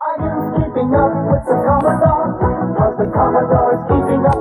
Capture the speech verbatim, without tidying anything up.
Are you keeping up with the Commodore? 'Cause the Commodore is keeping up.